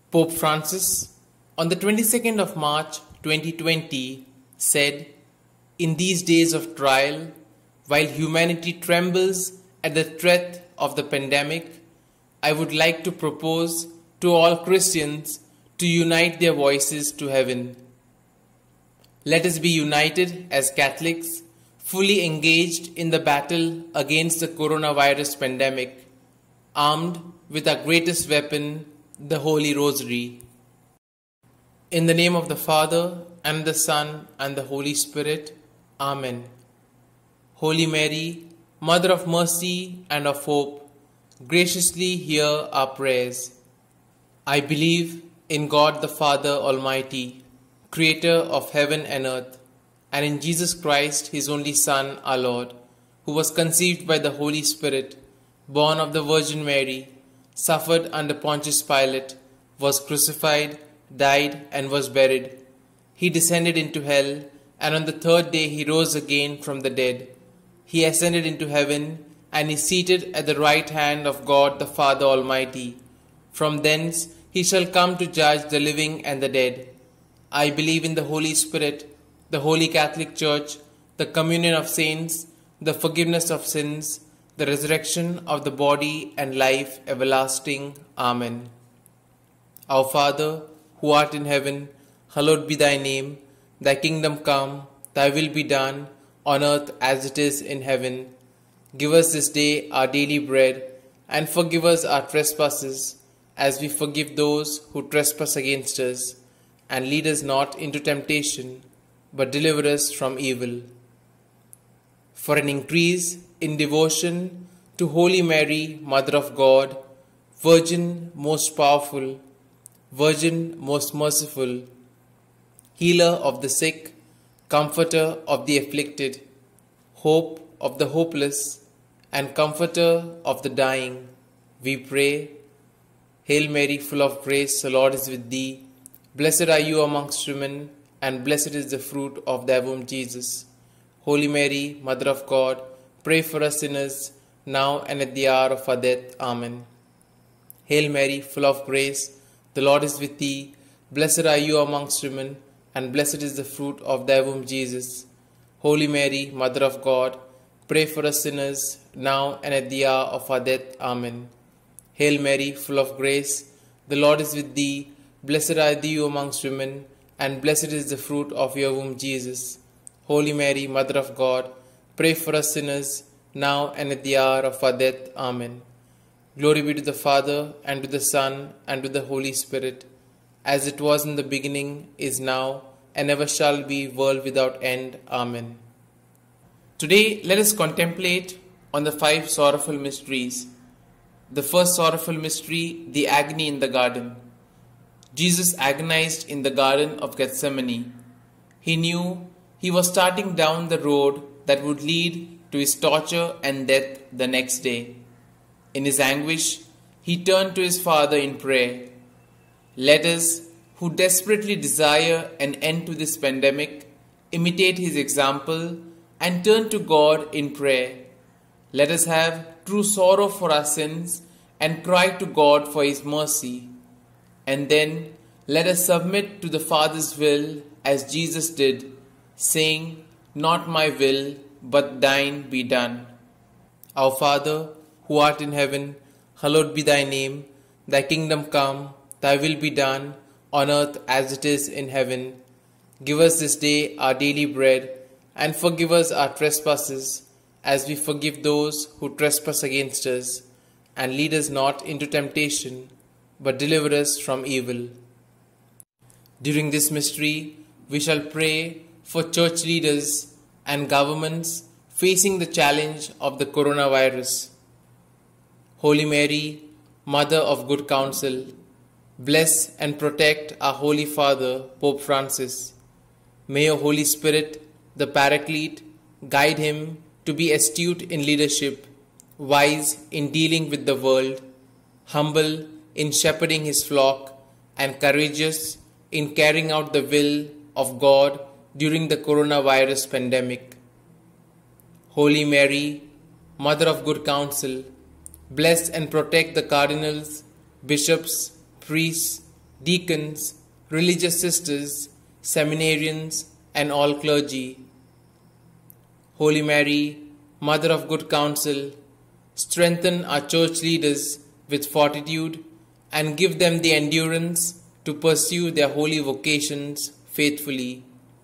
Pope Francis, on the 22nd of March 2020, said, "In these days of trial, while humanity trembles at the threat of the pandemic, I would like to propose to all Christians to unite their voices to heaven. Let us be united as Catholics, fully engaged in the battle against the coronavirus pandemic, armed with our greatest weapon, the Holy Rosary. In the name of the Father, and the Son, and the Holy Spirit. Amen. Holy Mary, Mother of Mercy and of Hope, graciously hear our prayers. I believe in God the Father Almighty, Creator of heaven and earth, and in Jesus Christ, His only Son, our Lord, who was conceived by the Holy Spirit, born of the Virgin Mary, suffered under Pontius Pilate, was crucified, died, and was buried. He descended into hell, and on the third day He rose again from the dead. He ascended into heaven, and is seated at the right hand of God the Father Almighty. From thence He shall come to judge the living and the dead. I believe in the Holy Spirit, the Holy Catholic Church, the communion of saints, the forgiveness of sins, the resurrection of the body, and life everlasting. Amen. Our Father, who art in heaven, hallowed be thy name. Thy kingdom come, thy will be done, on earth as it is in heaven. Give us this day our daily bread, and forgive us our trespasses, as we forgive those who trespass against us. And lead us not into temptation, but deliver us from evil. For an increase in devotion to Holy Mary, Mother of God, Virgin most powerful, Virgin most merciful, Healer of the sick, Comforter of the afflicted, Hope of the hopeless, and Comforter of the dying, we pray. Hail Mary, full of grace, the Lord is with thee. Blessed are you amongst women, and blessed is the fruit of thy womb, Jesus. Holy Mary, Mother of God, pray for us sinners, now and at the hour of our death. Amen. Hail Mary, full of grace, the Lord is with thee. Blessed are you amongst women, and blessed is the fruit of thy womb, Jesus. Holy Mary, Mother of God, pray for us sinners, now and at the hour of our death. Amen. Hail Mary, full of grace, the Lord is with thee. Blessed are you amongst women, and blessed is the fruit of your womb, Jesus. Holy Mary, Mother of God, pray for us sinners, now and at the hour of our death. Amen. Glory be to the Father, and to the Son, and to the Holy Spirit, as it was in the beginning, is now, and ever shall be, world without end. Amen. Today, let us contemplate on the 5 sorrowful mysteries. The first sorrowful mystery, the agony in the garden. Jesus agonized in the Garden of Gethsemane. He knew he was starting down the road that would lead to his torture and death the next day. In his anguish, he turned to his Father in prayer. Let us, who desperately desire an end to this pandemic, imitate his example and turn to God in prayer. Let us have true sorrow for our sins and cry to God for his mercy. And then let us submit to the Father's will as Jesus did, saying, "Not my will, but thine be done." Our Father, who art in heaven, hallowed be thy name. Thy kingdom come, thy will be done, on earth as it is in heaven. Give us this day our daily bread, and forgive us our trespasses, as we forgive those who trespass against us. And lead us not into temptation, but deliver us from evil. During this mystery, we shall pray for church leaders and governments facing the challenge of the coronavirus. Holy Mary, Mother of Good Counsel, bless and protect our Holy Father, Pope Francis. May your Holy Spirit, the Paraclete, guide him to be astute in leadership, wise in dealing with the world, humble in shepherding his flock, and courageous in carrying out the will of God during the coronavirus pandemic. Holy Mary, Mother of Good Counsel, bless and protect the cardinals, bishops, priests, deacons, religious sisters, seminarians, and all clergy. Holy Mary, Mother of Good Counsel, strengthen our church leaders with fortitude and give them the endurance to pursue their holy vocations faithfully.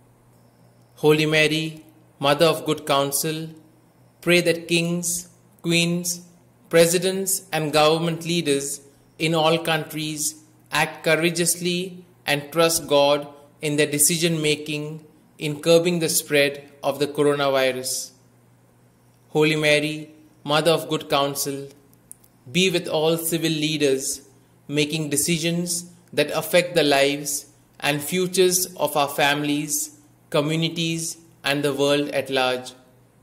Holy Mary, Mother of Good Counsel, pray that kings, queens, presidents and government leaders in all countries act courageously and trust God in their decision making in curbing the spread of the coronavirus. Holy Mary, Mother of Good Counsel, be with all civil leaders making decisions that affect the lives and futures of our families, communities, and the world at large.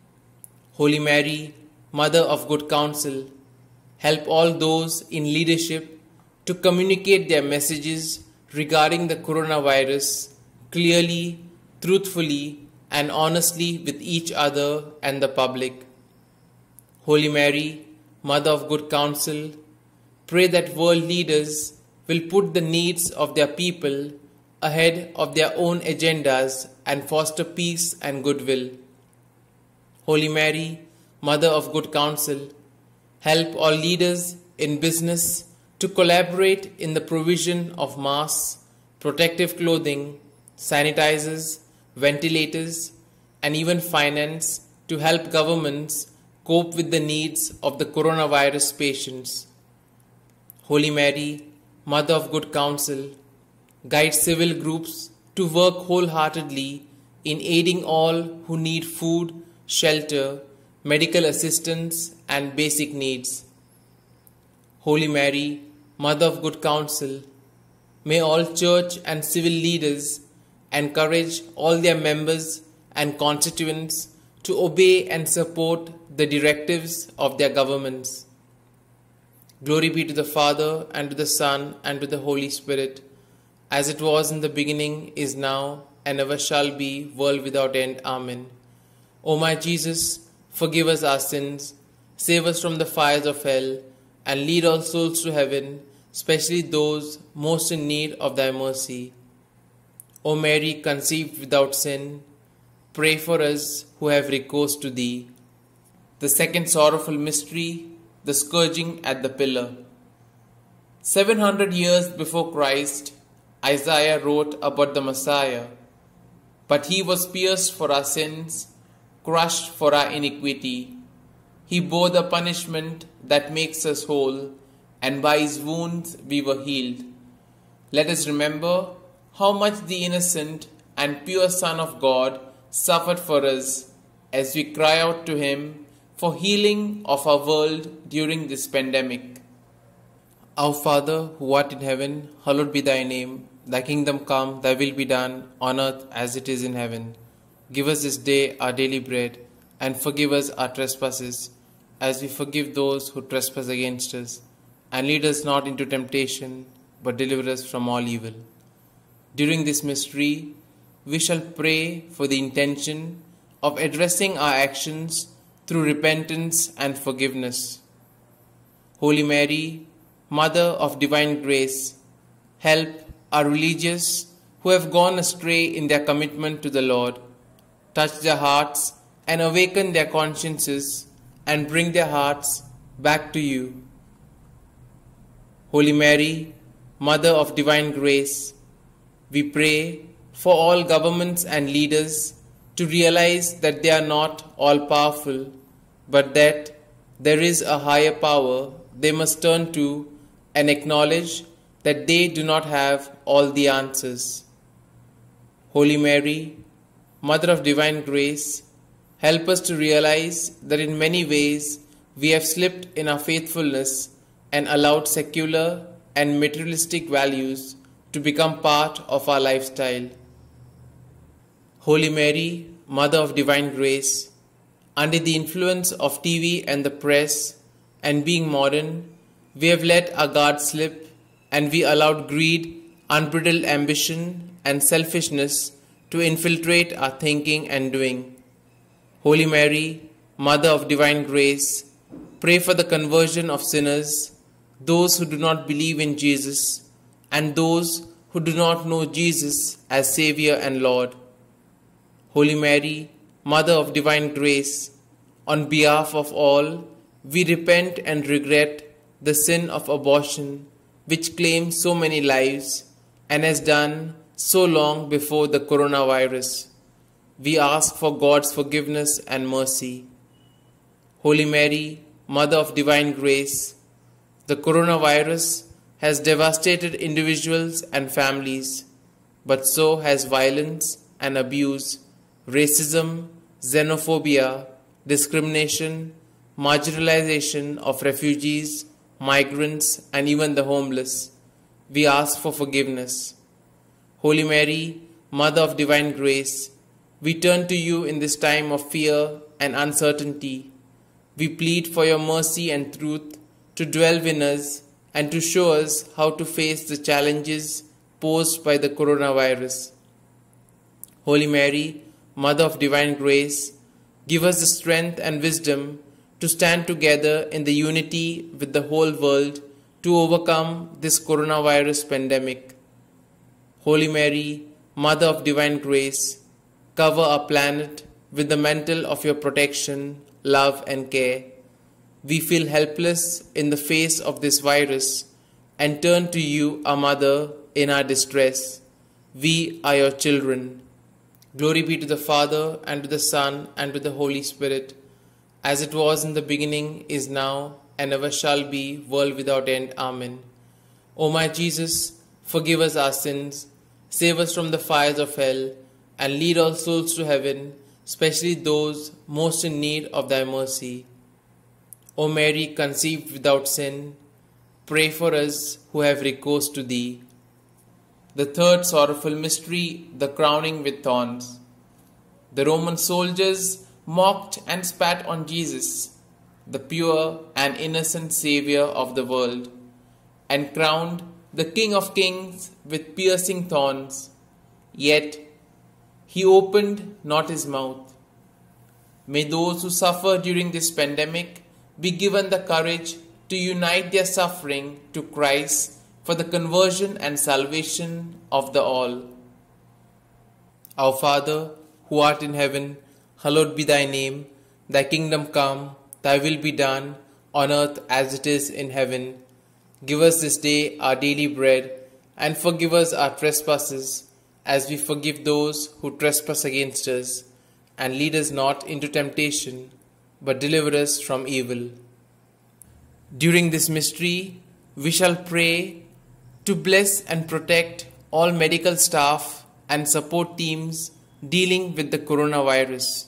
Holy Mary, Mother of Good Counsel, help all those in leadership to communicate their messages regarding the coronavirus clearly, truthfully, and honestly with each other and the public. Holy Mary, Mother of Good Counsel, pray that world leaders will put the needs of their people ahead of their own agendas and foster peace and goodwill. Holy Mary, Mother of Good Counsel, help all leaders in business to collaborate in the provision of masks, protective clothing, sanitizers, ventilators, and even finance to help governments cope with the needs of the coronavirus patients. Holy Mary, Mother of Good Counsel, guide civil groups to work wholeheartedly in aiding all who need food, shelter, medical assistance, and basic needs. Holy Mary, Mother of Good Counsel, may all church and civil leaders encourage all their members and constituents to obey and support the directives of their governments. Glory be to the Father, and to the Son, and to the Holy Spirit, as it was in the beginning, is now, and ever shall be, world without end. Amen. O my Jesus, forgive us our sins, save us from the fires of hell, and lead all souls to heaven, especially those most in need of thy mercy. O Mary, conceived without sin, pray for us who have recourse to thee. The second sorrowful mystery, the scourging at the pillar. 700 years before Christ, Isaiah wrote about the Messiah. But he was pierced for our sins, crushed for our iniquity. He bore the punishment that makes us whole, and by his wounds we were healed. Let us remember how much the innocent and pure Son of God suffered for us, as we cry out to him for healing of our world during this pandemic. Our Father, who art in heaven, hallowed be thy name. Thy kingdom come, thy will be done, on earth as it is in heaven. Give us this day our daily bread, and forgive us our trespasses, as we forgive those who trespass against us. And lead us not into temptation, but deliver us from all evil. During this mystery, we shall pray for the intention of addressing our actions through repentance and forgiveness. Holy Mary, Mother of Divine Grace, help our religious who have gone astray in their commitment to the Lord. Touch their hearts and awaken their consciences and bring their hearts back to you. Holy Mary, Mother of Divine Grace, we pray for all governments and leaders to realize that they are not all-powerful, but that there is a higher power they must turn to, and acknowledge that they do not have all the answers. Holy Mary, Mother of Divine Grace, help us to realize that in many ways we have slipped in our faithfulness and allowed secular and materialistic values to become part of our lifestyle. Holy Mary, Mother of Divine Grace, under the influence of TV and the press and being modern, we have let our guard slip and we allowed greed, unbridled ambition and selfishness to infiltrate our thinking and doing. Holy Mary, Mother of Divine Grace, pray for the conversion of sinners, those who do not believe in Jesus, and those who do not know Jesus as Savior and Lord. Holy Mary, Mother of Divine Grace, on behalf of all, we repent and regret the sin of abortion which claims so many lives and has done so long before the coronavirus. We ask for God's forgiveness and mercy. Holy Mary, Mother of Divine Grace, the coronavirus has devastated individuals and families, but so has violence and abuse, racism, xenophobia, discrimination, marginalization of refugees, migrants, and even the homeless. We ask for forgiveness. Holy Mary, Mother of Divine Grace, we turn to you in this time of fear and uncertainty. We plead for your mercy and truth to dwell in us and to show us how to face the challenges posed by the coronavirus. Holy Mary, Mother of Divine Grace, give us the strength and wisdom to stand together in the unity with the whole world to overcome this coronavirus pandemic. Holy Mary, Mother of Divine Grace, cover our planet with the mantle of your protection, love and care. We feel helpless in the face of this virus and turn to you, our Mother, in our distress. We are your children. Glory be to the Father, and to the Son, and to the Holy Spirit, as it was in the beginning, is now, and ever shall be, world without end. Amen. O my Jesus, forgive us our sins, save us from the fires of hell, and lead all souls to heaven, especially those most in need of thy mercy. O Mary, conceived without sin, pray for us who have recourse to thee. The third sorrowful mystery, the crowning with thorns. The Roman soldiers mocked and spat on Jesus, the pure and innocent Saviour of the world, and crowned the King of Kings with piercing thorns. Yet he opened not his mouth. May those who suffer during this pandemic be given the courage to unite their suffering to Christ for the conversion and salvation of the all. Our Father, who art in heaven, hallowed be thy name. Thy kingdom come, thy will be done, on earth as it is in heaven. Give us this day our daily bread, and forgive us our trespasses, as we forgive those who trespass against us. And lead us not into temptation, but deliver us from evil. During this mystery, we shall pray to bless and protect all medical staff and support teams dealing with the coronavirus.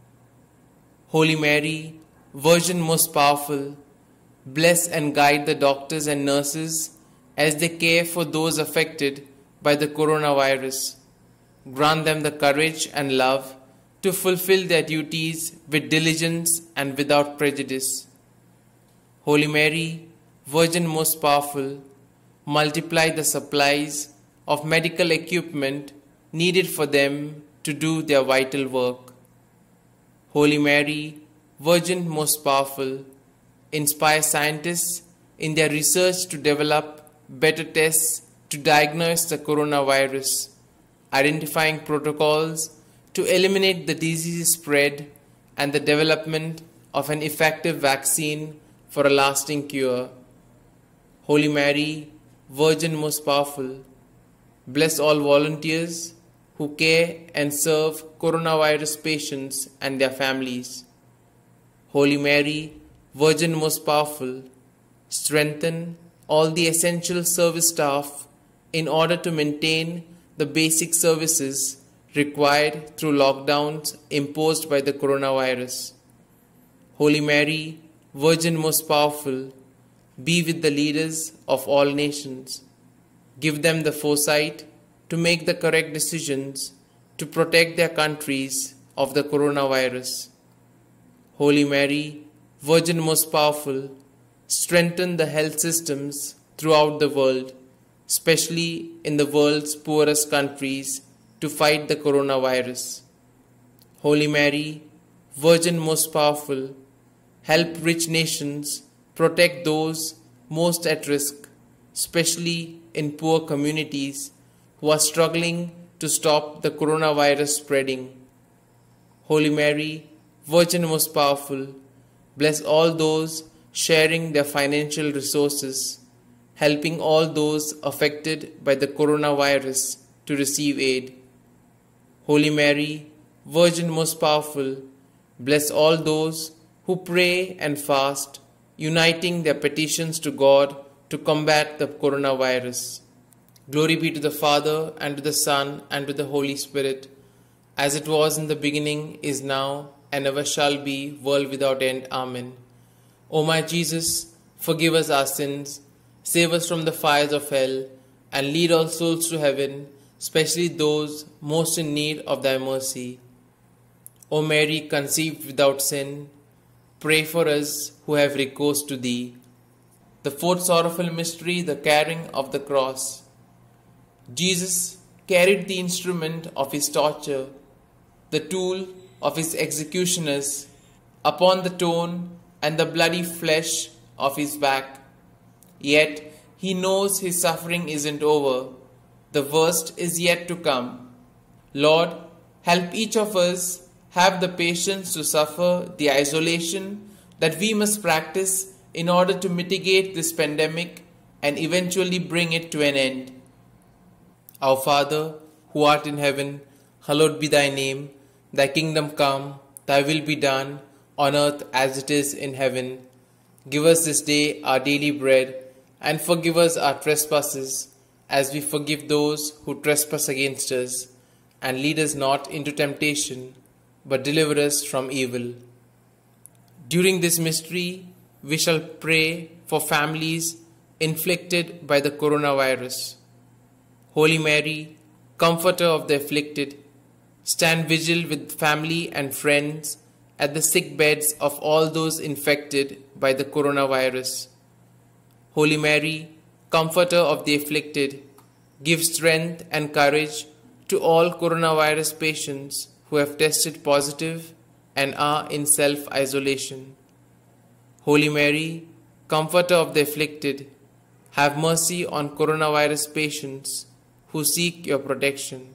Holy Mary, Virgin most powerful, bless and guide the doctors and nurses as they care for those affected by the coronavirus. Grant them the courage and love to fulfill their duties with diligence and without prejudice. Holy Mary, Virgin most powerful, multiply the supplies of medical equipment needed for them to do their vital work. Holy Mary, Virgin most powerful, inspire scientists in their research to develop better tests to diagnose the coronavirus, identifying protocols to eliminate the disease spread and the development of an effective vaccine for a lasting cure. Holy Mary, Virgin most powerful, bless all volunteers who care and serve coronavirus patients and their families. Holy Mary, Virgin most powerful, strengthen all the essential service staff in order to maintain the basic services required through lockdowns imposed by the coronavirus. Holy Mary, Virgin most powerful, be with the leaders of all nations. Give them the foresight to make the correct decisions to protect their countries of the coronavirus. Holy Mary, Virgin most powerful, strengthen the health systems throughout the world, especially in the world's poorest countries, to fight the coronavirus. Holy Mary, Virgin most powerful, help rich nations protect those most at risk, especially in poor communities, who are struggling to stop the coronavirus spreading. Holy Mary, Virgin most powerful, bless all those sharing their financial resources, helping all those affected by the coronavirus to receive aid. Holy Mary, Virgin most powerful, bless all those who pray and fast, uniting their petitions to God to combat the coronavirus. Glory be to the Father, and to the Son, and to the Holy Spirit, as it was in the beginning, is now, and ever shall be, world without end. Amen. O my Jesus, forgive us our sins, save us from the fires of hell, and lead all souls to heaven, especially those most in need of thy mercy. O Mary, conceived without sin, pray for us who have recourse to thee. The fourth sorrowful mystery, the carrying of the cross. Jesus carried the instrument of his torture, the tool of his executioners, upon the torn and the bloody flesh of his back. Yet he knows his suffering isn't over. The worst is yet to come. Lord, help each of us have the patience to suffer the isolation that we must practice in order to mitigate this pandemic and eventually bring it to an end. Our Father, who art in heaven, hallowed be thy name. Thy kingdom come, thy will be done, on earth as it is in heaven. Give us this day our daily bread, and forgive us our trespasses, as we forgive those who trespass against us. And lead us not into temptation, but deliver us from evil. During this mystery, we shall pray for families inflicted by the coronavirus. Holy Mary, comforter of the afflicted, stand vigil with family and friends at the sick beds of all those infected by the coronavirus. Holy Mary, comforter of the afflicted, give strength and courage to all coronavirus patients who have tested positive and are in self-isolation. Holy Mary, comforter of the afflicted, have mercy on coronavirus patients who seek your protection.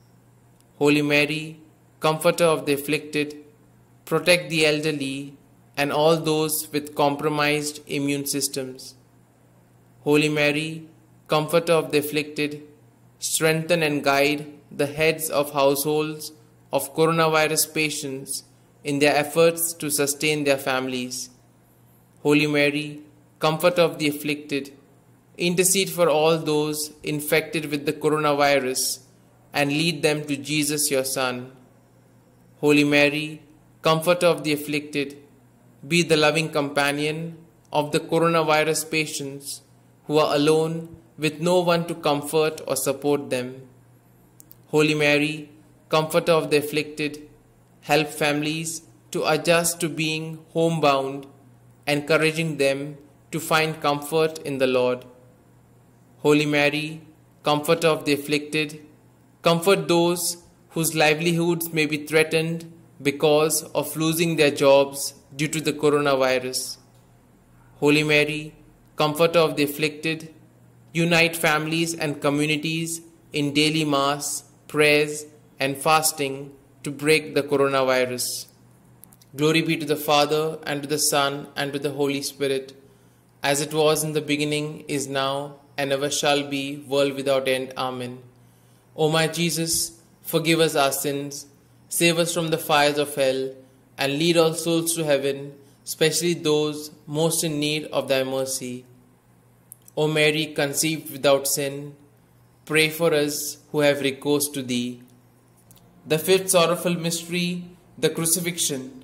Holy Mary, comforter of the afflicted, protect the elderly and all those with compromised immune systems. Holy Mary, comforter of the afflicted, strengthen and guide the heads of households of coronavirus patients in their efforts to sustain their families. Holy Mary, comforter of the afflicted, intercede for all those infected with the coronavirus and lead them to Jesus your Son. Holy Mary, comforter of the afflicted, be the loving companion of the coronavirus patients who are alone with no one to comfort or support them. Holy Mary, comforter of the afflicted, help families to adjust to being homebound, encouraging them to find comfort in the Lord. Holy Mary, comforter of the afflicted, comfort those whose livelihoods may be threatened because of losing their jobs due to the coronavirus. Holy Mary, comforter of the afflicted, unite families and communities in daily mass, prayers, and fasting to break the coronavirus. Glory be to the Father, and to the Son, and to the Holy Spirit, as it was in the beginning, is now, and ever shall be, world without end. Amen. O my Jesus, forgive us our sins, save us from the fires of hell, and lead all souls to heaven, especially those most in need of thy mercy. O Mary, conceived without sin, pray for us who have recourse to thee. The fifth sorrowful mystery, the crucifixion.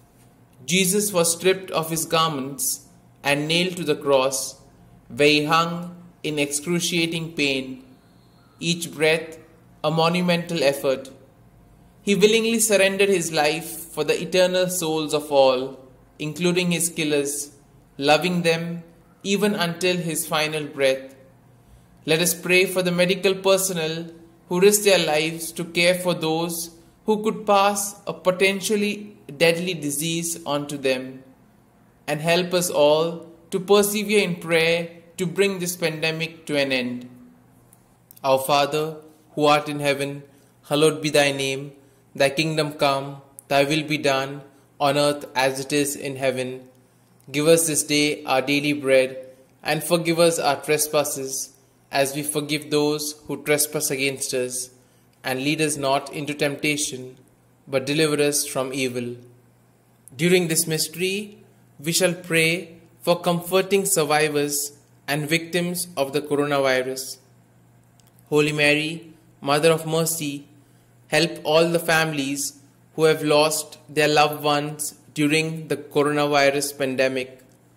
Jesus was stripped of his garments and nailed to the cross, where he hung in excruciating pain, each breath a monumental effort. He willingly surrendered his life for the eternal souls of all, including his killers, loving them even until his final breath. Let us pray for the medical personnel who risk their lives to care for those who could pass a potentially deadly disease onto them, and help us all to persevere in prayer to bring this pandemic to an end. Our Father, who art in heaven, hallowed be thy name. Thy kingdom come, thy will be done, on earth as it is in heaven. Give us this day our daily bread, and forgive us our trespasses, as we forgive those who trespass against us. And lead us not into temptation, but deliver us from evil. During this mystery, we shall pray for comforting survivors and victims of the coronavirus. Holy Mary, Mother of Mercy, help all the families who have lost their loved ones during the coronavirus pandemic.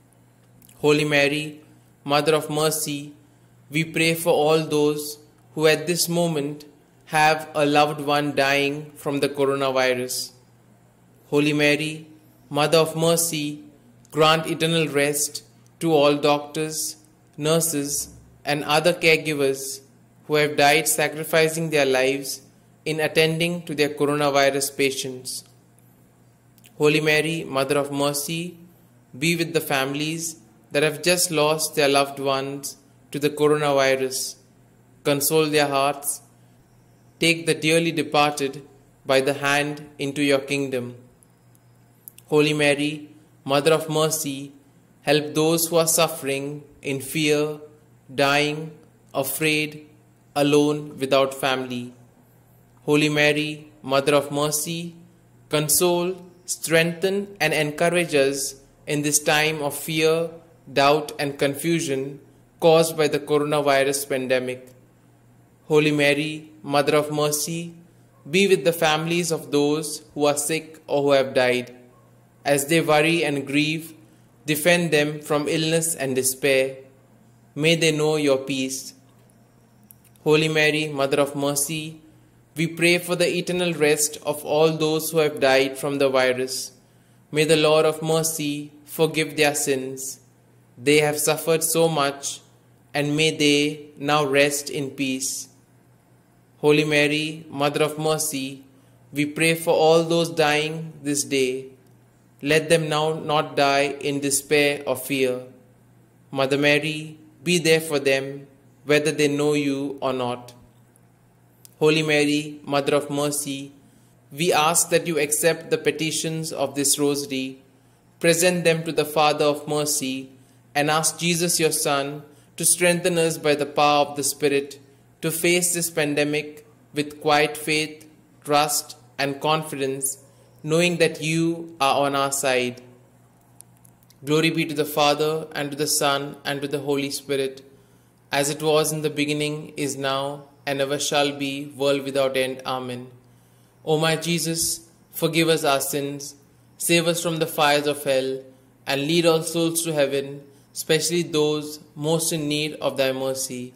Holy Mary, Mother of Mercy, we pray for all those who at this moment have a loved one dying from the coronavirus. Holy Mary, Mother of Mercy, grant eternal rest to all doctors, nurses, and other caregivers who have died sacrificing their lives in attending to their coronavirus patients. Holy Mary, Mother of Mercy, be with the families that have just lost their loved ones to the coronavirus. Console their hearts. Take the dearly departed by the hand into your kingdom. Holy Mary, Mother of Mercy, help those who are suffering in fear, dying, afraid, alone, without family. Holy Mary, Mother of Mercy, console, strengthen, and encourage us in this time of fear, doubt, and confusion caused by the coronavirus pandemic. Holy Mary, Mother of Mercy, be with the families of those who are sick or who have died. As they worry and grieve, defend them from illness and despair. May they know your peace. Holy Mary, Mother of Mercy, we pray for the eternal rest of all those who have died from the virus. May the Lord of Mercy forgive their sins. They have suffered so much, and may they now rest in peace. Holy Mary, Mother of Mercy, we pray for all those dying this day. Let them now not die in despair or fear. Mother Mary, be there for them, whether they know you or not. Holy Mary, Mother of Mercy, we ask that you accept the petitions of this rosary, present them to the Father of Mercy, and ask Jesus, your Son, to strengthen us by the power of the Spirit to face this pandemic with quiet faith, trust, and confidence, knowing that you are on our side. Glory be to the Father, and to the Son, and to the Holy Spirit, as it was in the beginning, is now, and ever shall be, world without end. Amen. O my Jesus, forgive us our sins, save us from the fires of hell, and lead all souls to heaven, especially those most in need of thy mercy.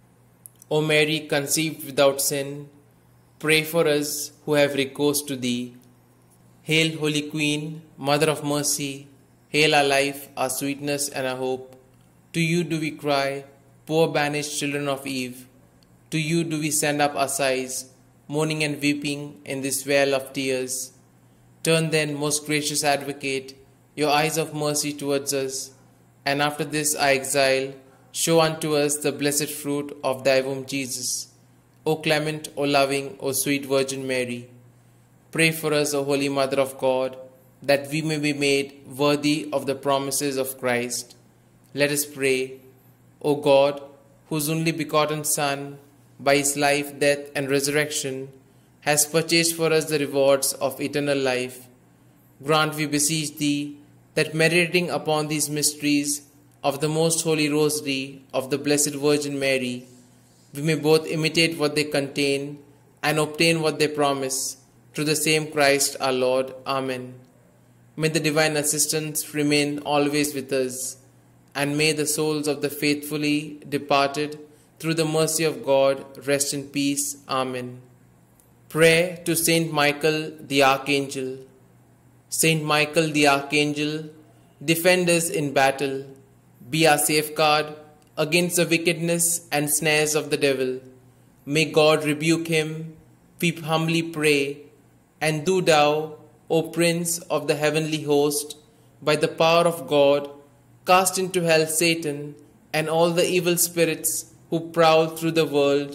O Mary, conceived without sin, pray for us who have recourse to thee. Hail, Holy Queen, Mother of Mercy, hail our life, our sweetness, and our hope. To you do we cry, poor banished children of Eve. To you do we send up our sighs, mourning and weeping in this vale of tears. Turn then, most gracious Advocate, your eyes of mercy towards us, and after this our exile, show unto us the blessed fruit of thy womb, Jesus. O clement, O loving, O sweet Virgin Mary, pray for us, O Holy Mother of God, that we may be made worthy of the promises of Christ. Let us pray. O God, whose only begotten Son, by his life, death, and resurrection, has purchased for us the rewards of eternal life, grant, we beseech thee, that meditating upon these mysteries of the most holy rosary of the Blessed Virgin Mary, we may both imitate what they contain and obtain what they promise, through the same Christ our Lord. Amen. May the divine assistance remain always with us, and may the souls of the faithfully departed, through the mercy of God, rest in peace. Amen. Prayer to Saint Michael the Archangel. Saint Michael the Archangel, defend us in battle. Be our safeguard against the wickedness and snares of the devil. May God rebuke him, we humbly pray. And do thou, O Prince of the heavenly host, by the power of God, cast into hell Satan and all the evil spirits who prowl through the world,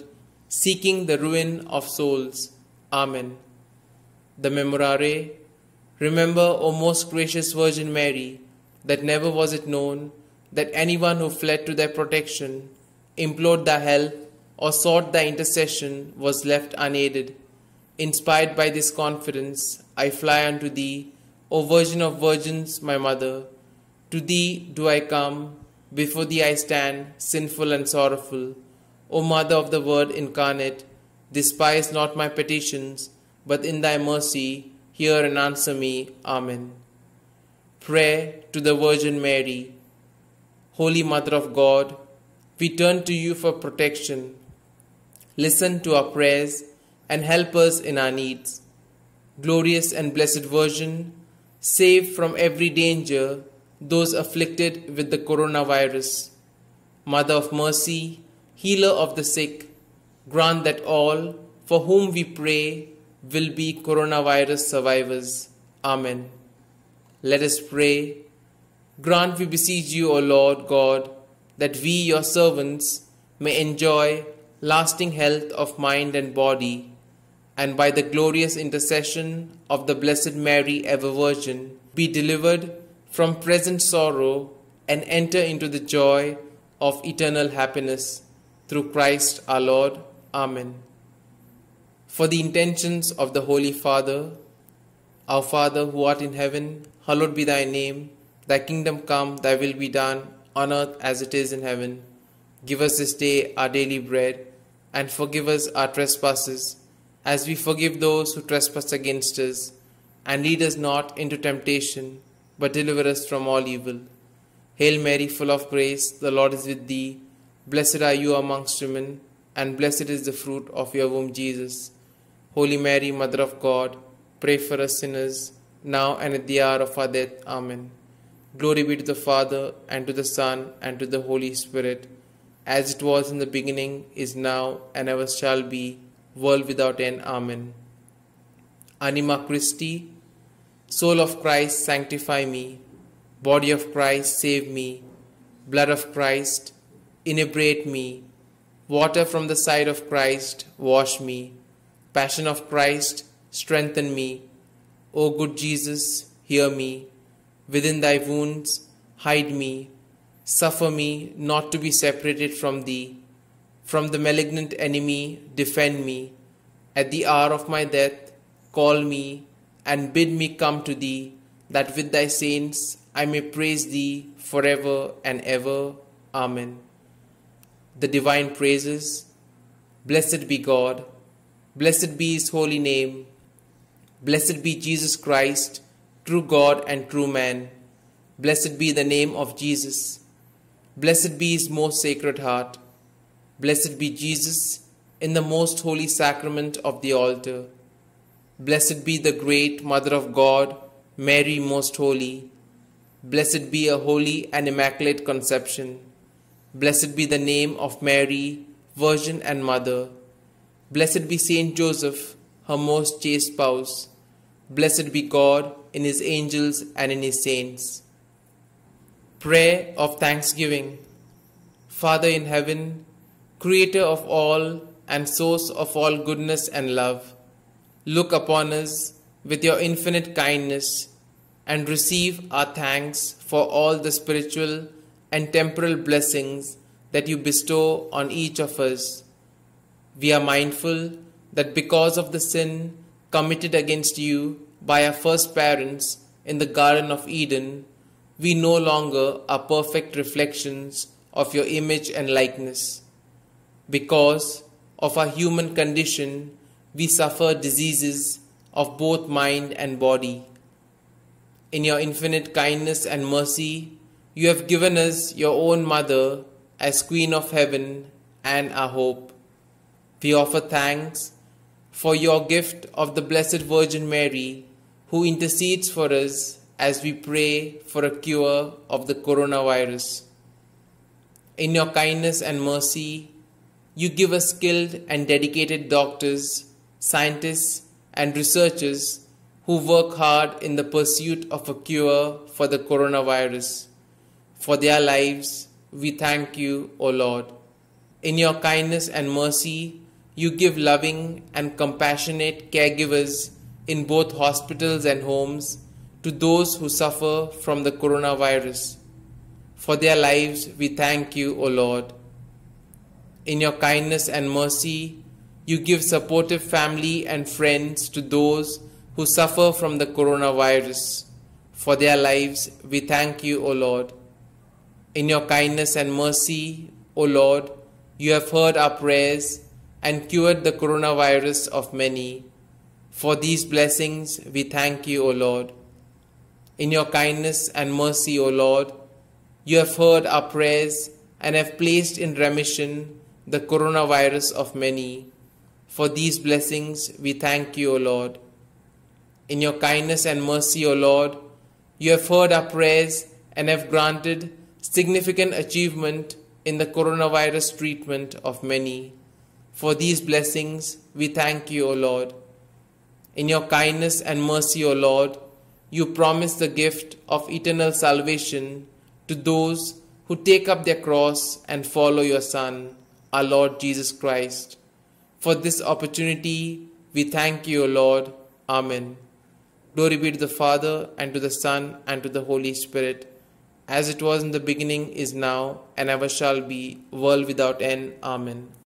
seeking the ruin of souls. Amen. The Memorare. Remember, O most gracious Virgin Mary, that never was it known that anyone who fled to thy protection, implored thy help, or sought thy intercession was left unaided. Inspired by this confidence, I fly unto thee, O Virgin of Virgins, my Mother. To thee do I come, before thee I stand, sinful and sorrowful. O Mother of the Word incarnate, despise not my petitions, but in thy mercy hear and answer me. Amen. Prayer to the Virgin Mary. Holy Mother of God, we turn to you for protection. Listen to our prayers and help us in our needs. Glorious and blessed Virgin, save from every danger those afflicted with the coronavirus. Mother of mercy, healer of the sick, grant that all for whom we pray will be coronavirus survivors. Amen. Let us pray. Grant, we beseech you, O Lord God, that we, your servants, may enjoy lasting health of mind and body, and by the glorious intercession of the Blessed Mary, ever Virgin, be delivered from present sorrow and enter into the joy of eternal happiness. Through Christ our Lord. Amen. For the intentions of the Holy Father, our Father who art in heaven, hallowed be thy name. Thy kingdom come, thy will be done, on earth as it is in heaven. Give us this day our daily bread, and forgive us our trespasses, as we forgive those who trespass against us. And lead us not into temptation, but deliver us from all evil. Hail Mary, full of grace, the Lord is with thee. Blessed are you amongst women, and blessed is the fruit of your womb, Jesus. Holy Mary, Mother of God, pray for us sinners, now and at the hour of our death. Amen. Glory be to the Father, and to the Son, and to the Holy Spirit, as it was in the beginning, is now, and ever shall be, world without end. Amen. Anima Christi, soul of Christ, sanctify me. Body of Christ, save me. Blood of Christ, inebriate me. Water from the side of Christ, wash me. Passion of Christ, strengthen me. O good Jesus, hear me. Within thy wounds, hide me. Suffer me not to be separated from thee. From the malignant enemy, defend me. At the hour of my death, call me and bid me come to thee, that with thy saints I may praise thee forever and ever. Amen. The Divine Praises. Blessed be God. Blessed be his holy name. Blessed be Jesus Christ, true God and true man. Blessed be the name of Jesus. Blessed be his most sacred heart. Blessed be Jesus in the most holy sacrament of the altar. Blessed be the great Mother of God, Mary most holy. Blessed be a holy and immaculate conception. Blessed be the name of Mary, Virgin and Mother. Blessed be Saint Joseph, her most chaste spouse. Blessed be God in his angels and in his saints. Prayer of Thanksgiving. Father in heaven, Creator of all and source of all goodness and love, look upon us with your infinite kindness and receive our thanks for all the spiritual and temporal blessings that you bestow on each of us. We are mindful that because of the sin committed against you by our first parents in the Garden of Eden, we no longer are perfect reflections of your image and likeness. Because of our human condition, we suffer diseases of both mind and body. In your infinite kindness and mercy, you have given us your own Mother as Queen of Heaven and our hope. We offer thanks for your gift of the Blessed Virgin Mary, who intercedes for us as we pray for a cure of the coronavirus. In your kindness and mercy, you give us skilled and dedicated doctors, scientists, and researchers who work hard in the pursuit of a cure for the coronavirus. For their lives, we thank you, O Lord. In your kindness and mercy, you give loving and compassionate caregivers in both hospitals and homes to those who suffer from the coronavirus. For their lives, we thank you, O Lord. In your kindness and mercy, you give supportive family and friends to those who suffer from the coronavirus. For their lives, we thank you, O Lord. In your kindness and mercy, O Lord, you have heard our prayers and cured the coronavirus of many. For these blessings, we thank you, O Lord. In your kindness and mercy, O Lord, you have heard our prayers and have placed in remission the coronavirus of many. For these blessings, we thank you, O Lord. In your kindness and mercy, O Lord, you have heard our prayers and have granted significant achievement in the coronavirus treatment of many. For these blessings, we thank you, O Lord. In your kindness and mercy, O Lord, you promise the gift of eternal salvation to those who take up their cross and follow your Son, our Lord Jesus Christ. For this opportunity, we thank you, O Lord. Amen. Glory be to the Father, and to the Son, and to the Holy Spirit, as it was in the beginning, is now, and ever shall be, world without end. Amen.